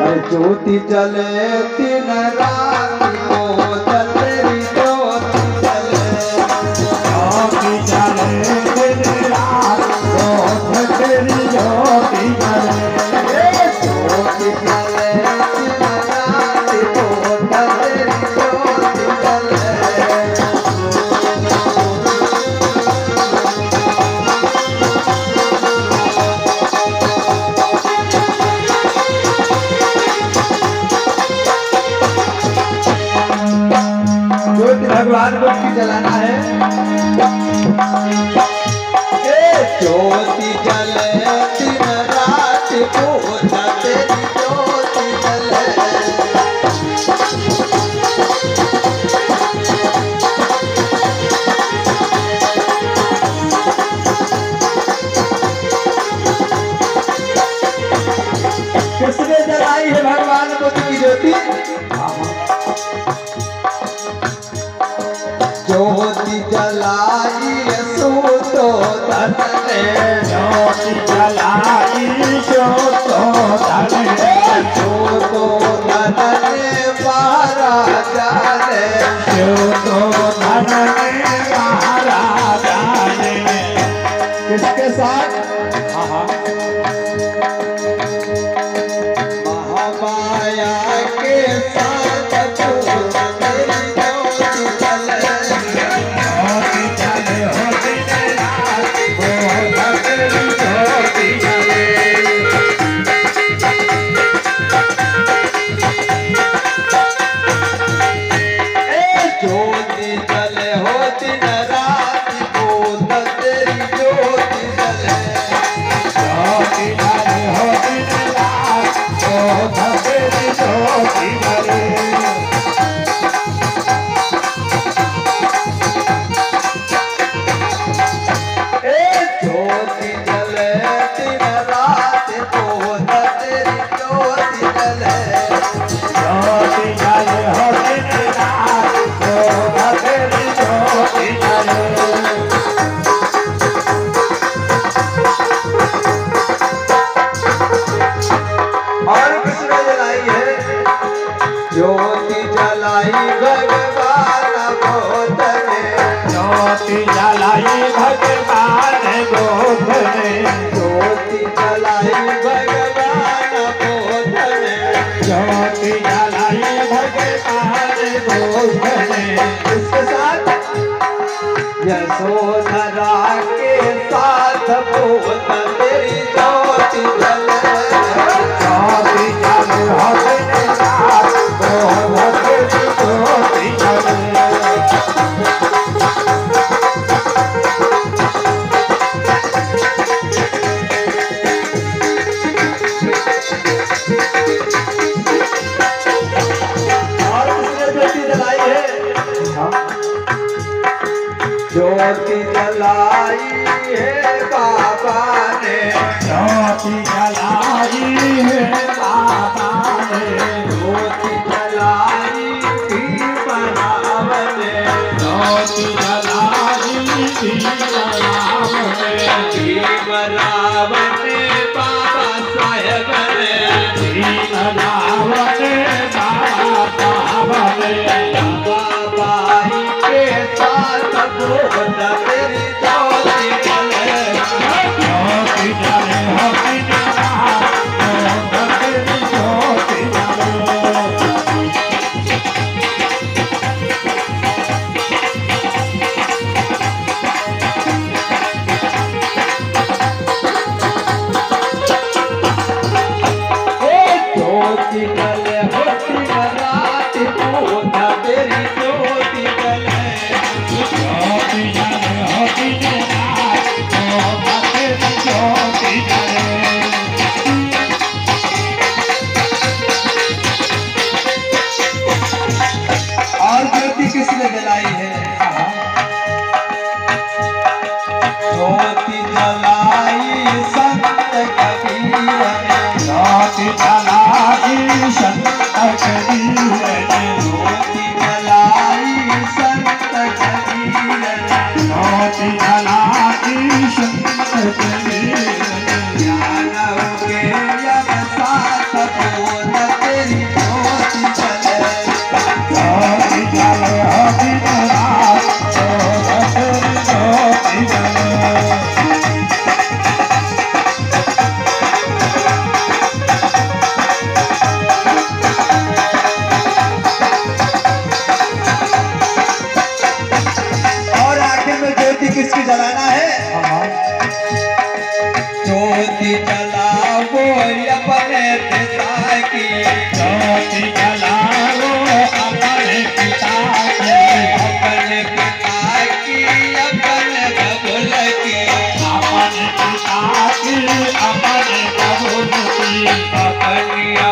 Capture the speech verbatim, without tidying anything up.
ज्योति जले दिन राति को तेरी ज्योति जले ज्योति जले दिन रात को तेरी ज्योति जले ज्योति जले दिन राति को तेरी ज्योति जले भगवान को की जलाना है। ज्योति जले दिन रात को तेरी ज्योति जले किसने जलाई है भगवान बुद्ध की ज्योति? ज्योति जलाई सूतो धन ने ज्योति जलाई सूतो धन ने सूतो धन ने महाराजा ने सूतो धन ने महाराजा ने किसके साथ? महामाया के साथ तेरी ज्योति जले ज्योति जले हो दिन रात को तेरी ज्योति जले ज्योति जले हो दिन रात को तेरी ज्योति जले ज्योति जले हो दिन रात को तेरी ज्योति जले ज्योति जले दिन रात को तेरी ज्योति जले ज्योति जले हो दिन रात को तेरी ज्योति जले और किसने जलाई है? ज्योति जलाई भगवान बोध ने ज्योति जलाई भगवान बोध ने ज्योति जलाई भगवान बोध ने ज्योति जलाई भगवान बोध ने इसके साथ यशोधरा के साथ बोध तेरी ज्योति जले ज्योति जले हो दिन रात को तेरी ज्योति जले और किसने ज्योति जलाई है? ज्योति जलाई है बाबा ने ज्योति जलाई है बाबा ने ज्योति जलाई भीम राम ने ज्योति जलाई भीम राम ने भीम राम ने बाबा साहेब ने भीम राम ने बाबा साहब ने बाबा ही के साथ बोध तेरी ज्योति जले ज्योति जले हो दिन रात को तेरी ज्योति जले ज्योति जले हो दिन रात बोध तेरी ज्योति जले ज्योति जले हो दिन रात को तेरी ज्योति जले और ज्योति किसने जलाई है? ज्योति जलाई संत कबीर ने ज्योति जलाई संत कबीर ने ज्योति जलाई संत कबीर ने ज्योति जलाई संत कबीर ने ज्ञान के यम साथ बोध पिता की ज्योति जलाओ अपने पिता की अपने पिता की अपने बबुल की अपने पिता की अपने बबुल की अपनी